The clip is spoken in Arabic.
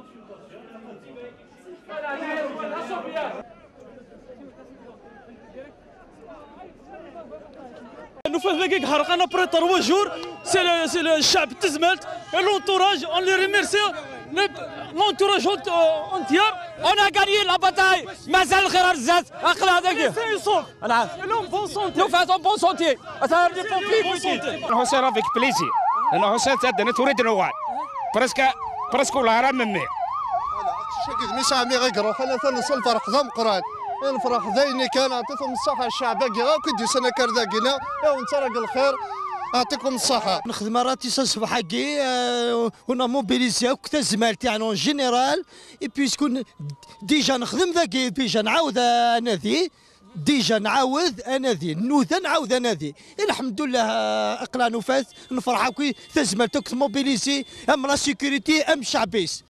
نفاذ ذاك حرقنا بري 3 جور سي الشعب تزملت لونتوراج اون لي ريميرسي لونتوراج اونتيير اون ا غانيي لا باتاي مازال الخير رزات اقلع هذاك يصوف نعم لهم بون سونتي نو فاتون بون سونتي اثار لي بومبي نحوسي افيك بليزي نحوسي تدنا تريد نوال برسك ولا راه ممي شكيت مش عمي غيقرا خلينا نوصل فرح ذم قران الفرح ذيني كان اعطيكم الصحه الشعب كي كدي سنه كرداكينا ونترك الخير يعطيكم الصحه. نخدم راتي صباح حقي ونا موبيليزي كتا زمالتي يعني اون جينيرال اي بي شكون ديجا نخدم ذاك ديجا نعاود اناذي ديجا نعاود اناذي نوذا نعاود اناذي الحمد لله اقلا نفاذ نفرح كي تزمالتك موبيليزي ام لا سيكوريتي ام شعبيس